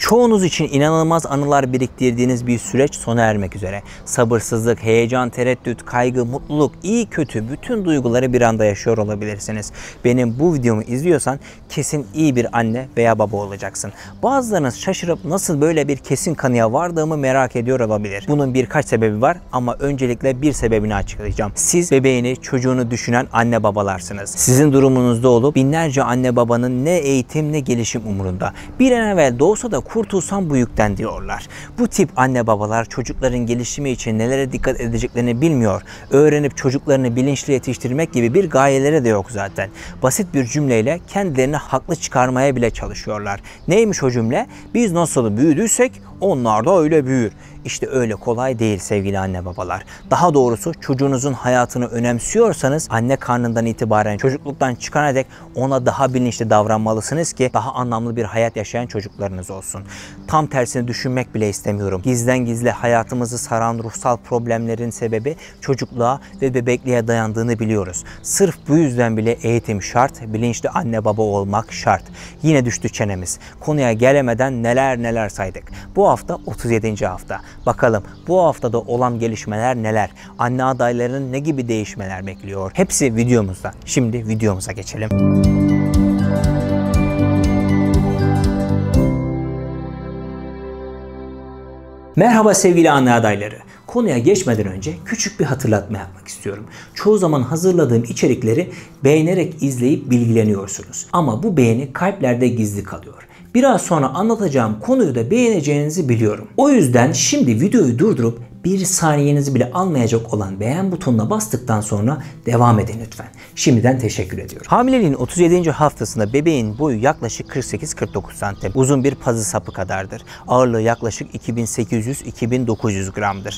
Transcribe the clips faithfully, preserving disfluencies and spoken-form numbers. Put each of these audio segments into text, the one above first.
Çoğunuz için inanılmaz anılar biriktirdiğiniz bir süreç sona ermek üzere. Sabırsızlık, heyecan, tereddüt, kaygı, mutluluk, iyi kötü bütün duyguları bir anda yaşıyor olabilirsiniz. Benim bu videomu izliyorsan kesin iyi bir anne veya baba olacaksın. Bazılarınız şaşırıp nasıl böyle bir kesin kanıya vardığımı merak ediyor olabilir. Bunun birkaç sebebi var ama öncelikle bir sebebini açıklayacağım. Siz bebeğini, çocuğunu düşünen anne babalarsınız. Sizin durumunuzda olup binlerce anne babanın ne eğitim ne gelişim umurunda. Bir an evvel doğsa da kurtulsam bu yükten diyorlar. Bu tip anne babalar çocukların gelişimi için nelere dikkat edeceklerini bilmiyor. Öğrenip çocuklarını bilinçli yetiştirmek gibi bir gayeleri de yok zaten. Basit bir cümleyle kendilerini haklı çıkarmaya bile çalışıyorlar. Neymiş o cümle? Biz nasıl büyüdüysek onlar da öyle büyür. İşte öyle kolay değil sevgili anne babalar. Daha doğrusu çocuğunuzun hayatını önemsiyorsanız anne karnından itibaren çocukluktan çıkana dek ona daha bilinçli davranmalısınız ki daha anlamlı bir hayat yaşayan çocuklarınız olsun. Tam tersini düşünmek bile istemiyorum. Gizlen gizli hayatımızı saran ruhsal problemlerin sebebi çocukluğa ve bebekliğe dayandığını biliyoruz. Sırf bu yüzden bile eğitim şart, bilinçli anne baba olmak şart. Yine düştü çenemiz. Konuya gelemeden neler neler saydık. Bu hafta otuz yedinci hafta. Bakalım bu haftada olan gelişmeler neler? Anne adaylarının ne gibi değişmeler bekliyor? Hepsi videomuzda. Şimdi videomuza geçelim. Merhaba sevgili anne adayları. Konuya geçmeden önce küçük bir hatırlatma yapmak istiyorum. Çoğu zaman hazırladığım içerikleri beğenerek izleyip bilgileniyorsunuz. Ama bu beğeni kalplerde gizli kalıyor. Biraz sonra anlatacağım konuyu da beğeneceğinizi biliyorum. O yüzden şimdi videoyu durdurup bir saniyenizi bile almayacak olan beğen butonuna bastıktan sonra devam edin lütfen. Şimdiden teşekkür ediyorum. Hamileliğin otuz yedinci haftasında bebeğin boyu yaklaşık kırk sekiz kırk dokuz santim. Uzun bir pazı sapı kadardır. Ağırlığı yaklaşık iki bin sekiz yüz iki bin dokuz yüz gramdır.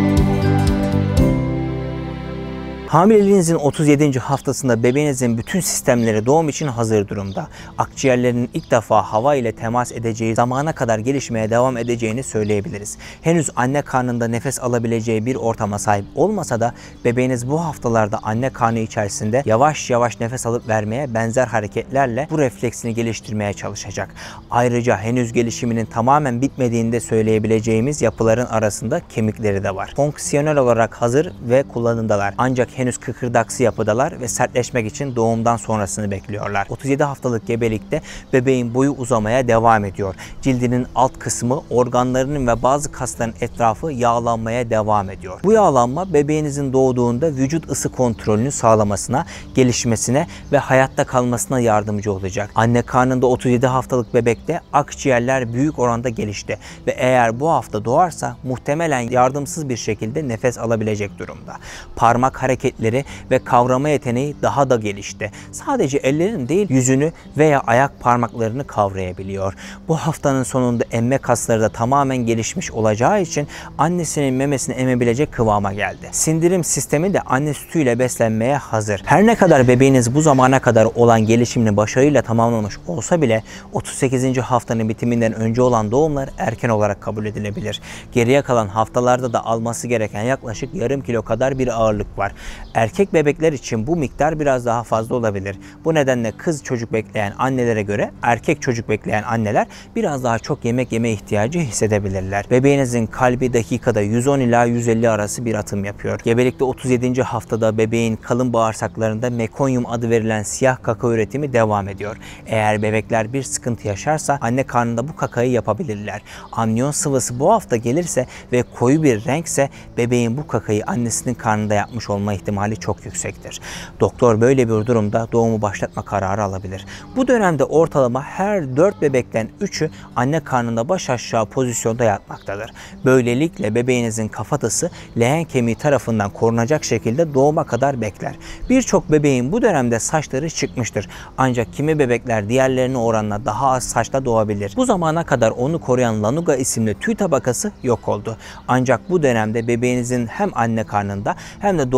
Hamileliğinizin otuz yedinci haftasında bebeğinizin bütün sistemleri doğum için hazır durumda. Akciğerlerinin ilk defa hava ile temas edeceği zamana kadar gelişmeye devam edeceğini söyleyebiliriz. Henüz anne karnında nefes alabileceği bir ortama sahip olmasa da bebeğiniz bu haftalarda anne karnı içerisinde yavaş yavaş nefes alıp vermeye benzer hareketlerle bu refleksini geliştirmeye çalışacak. Ayrıca henüz gelişiminin tamamen bitmediğini de söyleyebileceğimiz yapıların arasında kemikleri de var. Fonksiyonel olarak hazır ve kullanımdalar. Ancak henüz kıkırdaksı yapıdalar ve sertleşmek için doğumdan sonrasını bekliyorlar. otuz yedi haftalık gebelikte bebeğin boyu uzamaya devam ediyor. Cildinin alt kısmı, organlarının ve bazı kasların etrafı yağlanmaya devam ediyor. Bu yağlanma bebeğinizin doğduğunda vücut ısı kontrolünü sağlamasına, gelişmesine ve hayatta kalmasına yardımcı olacak. Anne karnında otuz yedi haftalık bebekte akciğerler büyük oranda gelişti ve eğer bu hafta doğarsa muhtemelen yardımsız bir şekilde nefes alabilecek durumda. Parmak hareketleri ve kavrama yeteneği daha da gelişti. Sadece ellerin değil yüzünü veya ayak parmaklarını kavrayabiliyor. Bu haftanın sonunda emme kasları da tamamen gelişmiş olacağı için annesinin memesini emebilecek kıvama geldi. Sindirim sistemi de anne sütüyle beslenmeye hazır. Her ne kadar bebeğiniz bu zamana kadar olan gelişimini başarıyla tamamlamış olsa bile otuz sekizinci haftanın bitiminden önce olan doğumlar erken olarak kabul edilebilir. Geriye kalan haftalarda da alması gereken yaklaşık yarım kilo kadar bir ağırlık var. Erkek bebekler için bu miktar biraz daha fazla olabilir. Bu nedenle kız çocuk bekleyen annelere göre erkek çocuk bekleyen anneler biraz daha çok yemek yeme ihtiyacı hissedebilirler. Bebeğinizin kalbi dakikada yüz on ila yüz elli arası bir atım yapıyor. Gebelikte otuz yedinci haftada bebeğin kalın bağırsaklarında mekonyum adı verilen siyah kaka üretimi devam ediyor. Eğer bebekler bir sıkıntı yaşarsa anne karnında bu kakayı yapabilirler. Amniyon sıvısı bu hafta gelirse ve koyu bir renkse bebeğin bu kakayı annesinin karnında yapmış olma ihtimali çok yüksektir. Doktor böyle bir durumda doğumu başlatma kararı alabilir. Bu dönemde ortalama her dört bebekten üçü anne karnında baş aşağı pozisyonda yatmaktadır. Böylelikle bebeğinizin kafatası leğen kemiği tarafından korunacak şekilde doğuma kadar bekler. Birçok bebeğin bu dönemde saçları çıkmıştır. Ancak kimi bebekler diğerlerine oranla daha az saçla doğabilir. Bu zamana kadar onu koruyan lanuga isimli tüy tabakası yok oldu. Ancak bu dönemde bebeğinizin hem anne karnında hem de doğumdan sonra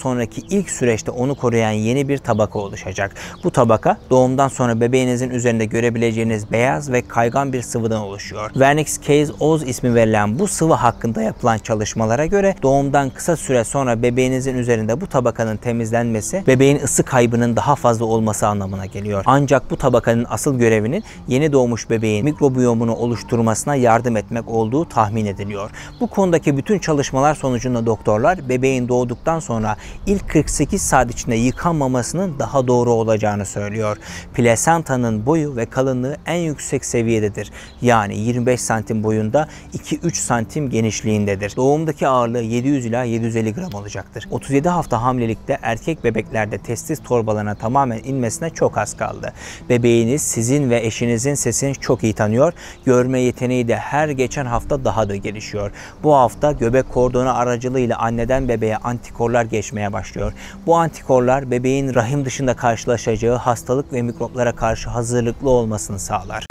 sonraki ilk süreçte onu koruyan yeni bir tabaka oluşacak. Bu tabaka doğumdan sonra bebeğinizin üzerinde görebileceğiniz beyaz ve kaygan bir sıvıdan oluşuyor. Vernix-Case-Oz ismi verilen bu sıvı hakkında yapılan çalışmalara göre doğumdan kısa süre sonra bebeğinizin üzerinde bu tabakanın temizlenmesi bebeğin ısı kaybının daha fazla olması anlamına geliyor. Ancak bu tabakanın asıl görevinin yeni doğmuş bebeğin mikrobiyomunu oluşturmasına yardım etmek olduğu tahmin ediliyor. Bu konudaki bütün çalışmalar sonucunda doktorlar bebeğin doğduktan sonra ilk kırk sekiz saat içinde yıkanmamasının daha doğru olacağını söylüyor. Plasentanın boyu ve kalınlığı en yüksek seviyededir. Yani yirmi beş santim boyunda, iki üç santim genişliğindedir. Doğumdaki ağırlığı yedi yüz ila yedi yüz elli gram olacaktır. otuz yedi hafta hamilelikte erkek bebeklerde testis torbalarına tamamen inmesine çok az kaldı. Bebeğiniz sizin ve eşinizin sesini çok iyi tanıyor. Görme yeteneği de her geçen hafta daha da gelişiyor. Bu hafta göbek kordonu aracılığıyla anneden bebeğe antikorlar geçmeye başlıyor. Bu antikorlar bebeğin rahim dışında karşılaşacağı hastalık ve mikroplara karşı hazırlıklı olmasını sağlar.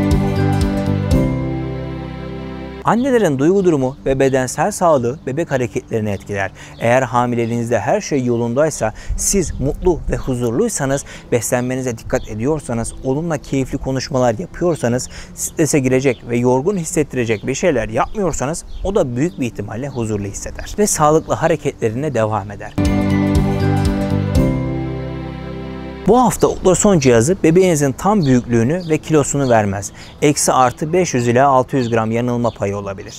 Annelerin duygu durumu ve bedensel sağlığı bebek hareketlerini etkiler. Eğer hamileliğinizde her şey yolundaysa, siz mutlu ve huzurluysanız, beslenmenize dikkat ediyorsanız, onunla keyifli konuşmalar yapıyorsanız, strese girecek ve yorgun hissettirecek bir şeyler yapmıyorsanız o da büyük bir ihtimalle huzurlu hisseder ve sağlıklı hareketlerine devam eder. Bu hafta ultrason cihazı bebeğinizin tam büyüklüğünü ve kilosunu vermez. Eksi artı beş yüz ila altı yüz gram yanılma payı olabilir.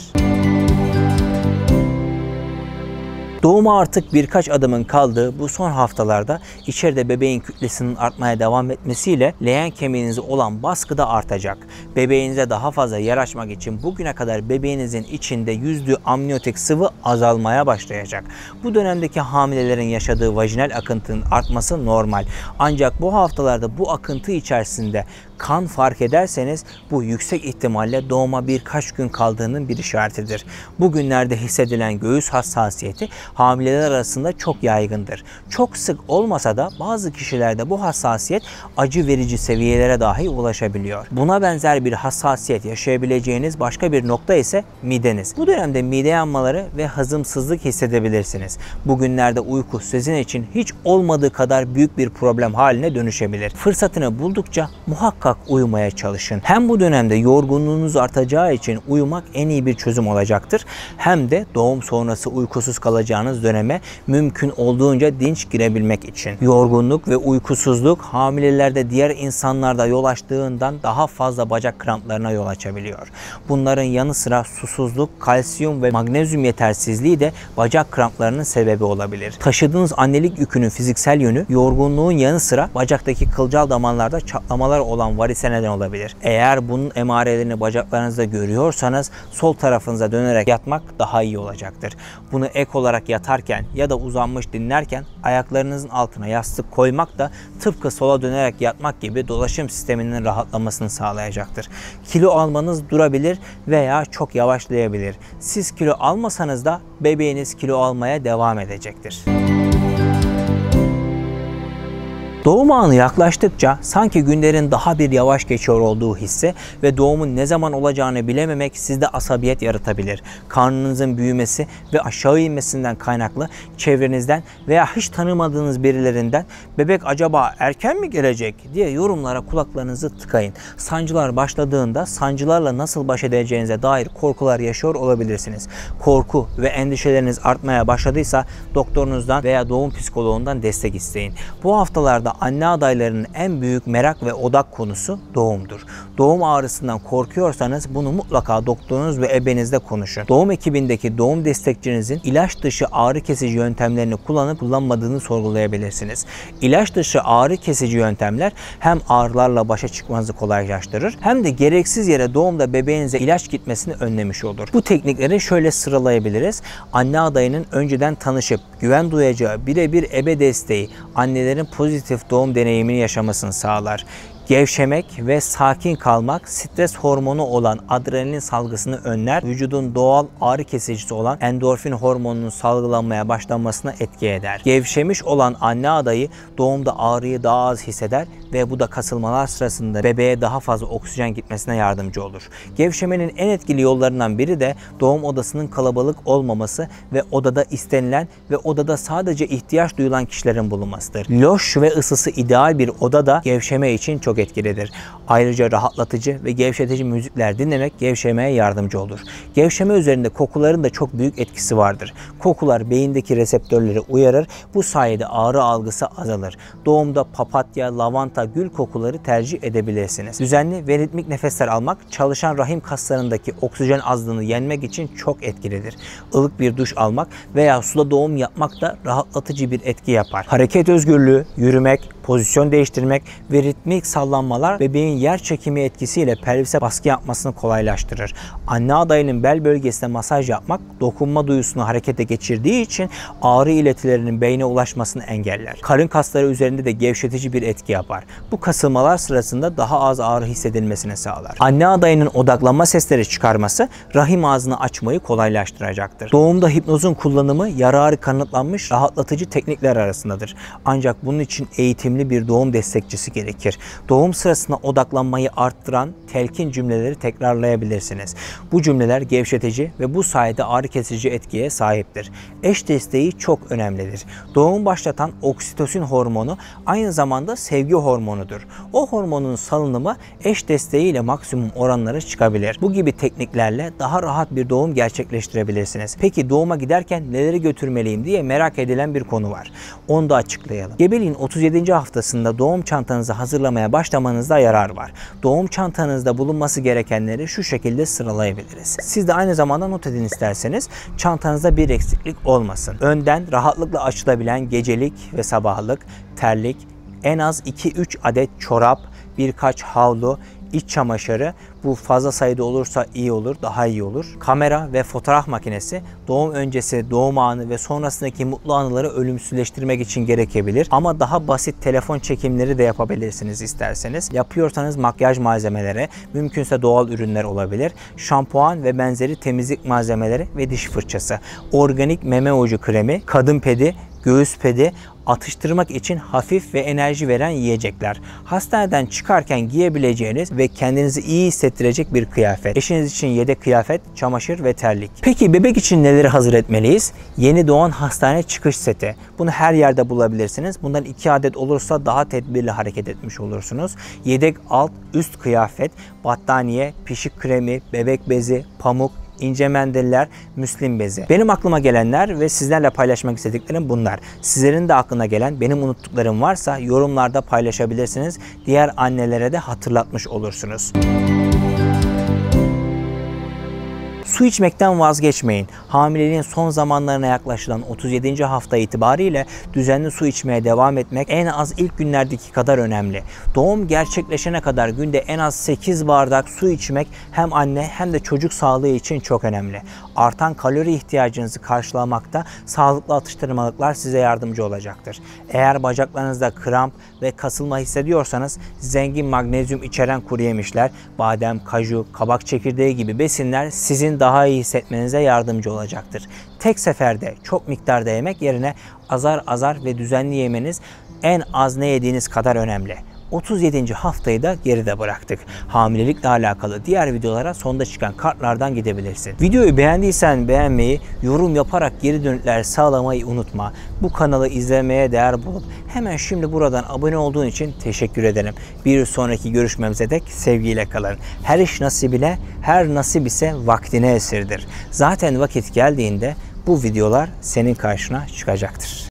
Doğuma artık birkaç adımın kaldığı bu son haftalarda içeride bebeğin kütlesinin artmaya devam etmesiyle leğen kemiğinize olan baskı da artacak. Bebeğinize daha fazla yer açmak için bugüne kadar bebeğinizin içinde yüzdüğü amniyotik sıvı azalmaya başlayacak. Bu dönemdeki hamilelerin yaşadığı vajinal akıntının artması normal. Ancak bu haftalarda bu akıntı içerisinde kan fark ederseniz bu yüksek ihtimalle doğuma birkaç gün kaldığının bir işaretidir. Bugünlerde hissedilen göğüs hassasiyeti hamileler arasında çok yaygındır. Çok sık olmasa da bazı kişilerde bu hassasiyet acı verici seviyelere dahi ulaşabiliyor. Buna benzer bir hassasiyet yaşayabileceğiniz başka bir nokta ise mideniz. Bu dönemde mide yanmaları ve hazımsızlık hissedebilirsiniz. Bugünlerde uyku sizin için hiç olmadığı kadar büyük bir problem haline dönüşebilir. Fırsatını buldukça muhakkak uyumaya çalışın. Hem bu dönemde yorgunluğunuz artacağı için uyumak en iyi bir çözüm olacaktır. Hem de doğum sonrası uykusuz kalacağınız döneme mümkün olduğunca dinç girebilmek için. Yorgunluk ve uykusuzluk hamilelerde diğer insanlarda yol açtığından daha fazla bacak kramplarına yol açabiliyor. Bunların yanı sıra susuzluk, kalsiyum ve magnezyum yetersizliği de bacak kramplarının sebebi olabilir. Taşıdığınız annelik yükünün fiziksel yönü yorgunluğun yanı sıra bacaktaki kılcal damarlarda çatlamalar olan varise neden olabilir. Eğer bunun emarelerini bacaklarınızda görüyorsanız sol tarafınıza dönerek yatmak daha iyi olacaktır. Bunu ek olarak yatarken ya da uzanmış dinlerken ayaklarınızın altına yastık koymak da tıpkı sola dönerek yatmak gibi dolaşım sisteminin rahatlamasını sağlayacaktır. Kilo almanız durabilir veya çok yavaşlayabilir. Siz kilo almasanız da bebeğiniz kilo almaya devam edecektir. Doğum anı yaklaştıkça sanki günlerin daha bir yavaş geçiyor olduğu hissi ve doğumun ne zaman olacağını bilememek sizde asabiyet yaratabilir. Karnınızın büyümesi ve aşağı inmesinden kaynaklı çevrenizden veya hiç tanımadığınız birilerinden "bebek acaba erken mi gelecek?" diye yorumlara kulaklarınızı tıkayın. Sancılar başladığında sancılarla nasıl baş edeceğinize dair korkular yaşıyor olabilirsiniz. Korku ve endişeleriniz artmaya başladıysa doktorunuzdan veya doğum psikoloğundan destek isteyin. Bu haftalarda anne adaylarının en büyük merak ve odak konusu doğumdur. Doğum ağrısından korkuyorsanız bunu mutlaka doktorunuz ve ebenizle konuşun. Doğum ekibindeki doğum destekçinizin ilaç dışı ağrı kesici yöntemlerini kullanıp kullanmadığını sorgulayabilirsiniz. İlaç dışı ağrı kesici yöntemler hem ağrılarla başa çıkmanızı kolaylaştırır hem de gereksiz yere doğumda bebeğinize ilaç gitmesini önlemiş olur. Bu teknikleri şöyle sıralayabiliriz. Anne adayının önceden tanışıp güven duyacağı birebir ebe desteği annelerin pozitif doğum deneyimini yaşamasını sağlar. Gevşemek ve sakin kalmak stres hormonu olan adrenalin salgısını önler. Vücudun doğal ağrı kesicisi olan endorfin hormonunun salgılanmaya başlanmasına etki eder. Gevşemiş olan anne adayı doğumda ağrıyı daha az hisseder ve bu da kasılmalar sırasında bebeğe daha fazla oksijen gitmesine yardımcı olur. Gevşemenin en etkili yollarından biri de doğum odasının kalabalık olmaması ve odada istenilen ve odada sadece ihtiyaç duyulan kişilerin bulunmasıdır. Loş ve ısısı ideal bir oda da gevşeme için çok etkilidir. Ayrıca rahatlatıcı ve gevşetici müzikler dinlemek gevşemeye yardımcı olur. Gevşeme üzerinde kokuların da çok büyük etkisi vardır. Kokular beyindeki reseptörleri uyarır. Bu sayede ağrı algısı azalır. Doğumda papatya, lavanta, gül kokuları tercih edebilirsiniz. Düzenli ve ritmik nefesler almak çalışan rahim kaslarındaki oksijen azlığını yenmek için çok etkilidir. Ilık bir duş almak veya suda doğum yapmak da rahatlatıcı bir etki yapar. Hareket özgürlüğü, yürümek, pozisyon değiştirmek ve ritmik sallanmalar bebeğin yer çekimi etkisiyle pelvise baskı yapmasını kolaylaştırır. Anne adayının bel bölgesine masaj yapmak dokunma duyusunu harekete geçirdiği için ağrı iletilerinin beyne ulaşmasını engeller. Karın kasları üzerinde de gevşetici bir etki yapar. Bu kasılmalar sırasında daha az ağrı hissedilmesini sağlar. Anne adayının odaklanma sesleri çıkarması rahim ağzını açmayı kolaylaştıracaktır. Doğumda hipnozun kullanımı yararı kanıtlanmış rahatlatıcı teknikler arasındadır. Ancak bunun için eğitimli bir doğum destekçisi gerekir. Doğum sırasında odaklanmayı arttıran telkin cümleleri tekrarlayabilirsiniz. Bu cümleler gevşetici ve bu sayede ağrı kesici etkiye sahiptir. Eş desteği çok önemlidir. Doğum başlatan oksitosin hormonu aynı zamanda sevgi hormonudur. O hormonun salınımı eş desteğiyle maksimum oranlara çıkabilir. Bu gibi tekniklerle daha rahat bir doğum gerçekleştirebilirsiniz. Peki doğuma giderken neleri götürmeliyim diye merak edilen bir konu var. Onu da açıklayalım. Gebeliğin otuz yedinci haftasında doğum çantanızı hazırlamaya başlamanızda yarar var. Doğum çantanızda bulunması gerekenleri şu şekilde sıralayabiliriz. Siz de aynı zamanda not edin isterseniz, çantanızda bir eksiklik olmasın. Önden rahatlıkla açılabilen gecelik ve sabahlık, terlik, en az iki üç adet çorap, birkaç havlu, iç çamaşırı, bu fazla sayıda olursa iyi olur, daha iyi olur. Kamera ve fotoğraf makinesi doğum öncesi, doğum anı ve sonrasındaki mutlu anıları ölümsüzleştirmek için gerekebilir. Ama daha basit telefon çekimleri de yapabilirsiniz isterseniz. Yapıyorsanız makyaj malzemeleri, mümkünse doğal ürünler olabilir. Şampuan ve benzeri temizlik malzemeleri ve diş fırçası. Organik meme ucu kremi, kadın pedi, göğüs pedi, atıştırmak için hafif ve enerji veren yiyecekler. Hastaneden çıkarken giyebileceğiniz ve kendinizi iyi hissettirecek bir kıyafet. Eşiniz için yedek kıyafet, çamaşır ve terlik. Peki bebek için neleri hazır etmeliyiz? Yeni doğan hastane çıkış seti. Bunu her yerde bulabilirsiniz. Bundan iki adet olursa daha tedbirli hareket etmiş olursunuz. Yedek alt üst kıyafet, battaniye, pişik kremi, bebek bezi, pamuk, İnce mendiller, müslim bezi. Benim aklıma gelenler ve sizlerle paylaşmak istediklerim bunlar. Sizlerin de aklına gelen, benim unuttuklarım varsa yorumlarda paylaşabilirsiniz. Diğer annelere de hatırlatmış olursunuz. Su içmekten vazgeçmeyin. Hamileliğin son zamanlarına yaklaşılan otuz yedinci hafta itibariyle düzenli su içmeye devam etmek en az ilk günlerdeki kadar önemli. Doğum gerçekleşene kadar günde en az sekiz bardak su içmek hem anne hem de çocuk sağlığı için çok önemli. Artan kalori ihtiyacınızı karşılamakta sağlıklı atıştırmalıklar size yardımcı olacaktır. Eğer bacaklarınızda kramp ve kasılma hissediyorsanız zengin magnezyum içeren kuru yemişler, badem, kaju, kabak çekirdeği gibi besinler sizin daha iyi hissetmenize yardımcı olacaktır. Tek seferde çok miktarda yemek yerine azar azar ve düzenli yemeniz en az ne yediğiniz kadar önemli. otuz yedinci haftayı da geride bıraktık. Hamilelikle alakalı diğer videolara sonda çıkan kartlardan gidebilirsin. Videoyu beğendiysen beğenmeyi, yorum yaparak geri dönütler sağlamayı unutma. Bu kanalı izlemeye değer bulup hemen şimdi buradan abone olduğun için teşekkür ederim. Bir sonraki görüşmemize dek sevgiyle kalın. Her iş nasibine, her nasip ise vaktine esirdir. Zaten vakit geldiğinde bu videolar senin karşına çıkacaktır.